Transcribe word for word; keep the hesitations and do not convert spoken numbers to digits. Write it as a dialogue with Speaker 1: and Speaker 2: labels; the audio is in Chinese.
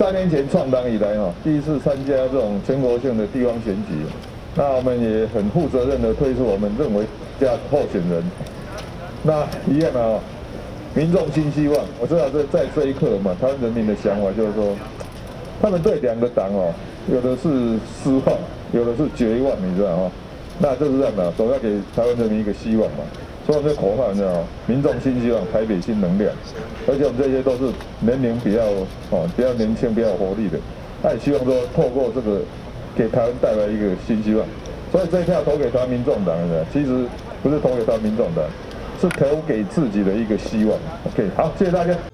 Speaker 1: 三年前创党以来哈，第一次参加这种全国性的地方选举，那我们也很负责任的推出我们认为的候选人。那一样啊，民众新希望，我知道在在这一刻嘛，台湾人民的想法就是说，他们对两个党哦，有的是失望，有的是绝望，你知道吗？那就是这样的，总要给台湾人民一个希望嘛。所以我们的口号呢，民众新希望，台北新能量。而且我们这些都是年龄比较哦比较年轻、比较有活力的，那也希望说透过这个给台湾带来一个新希望。所以这一票投给台湾民众党的，其实不是投给台湾民众党，是投给自己的一个希望。OK， 好，谢谢大家。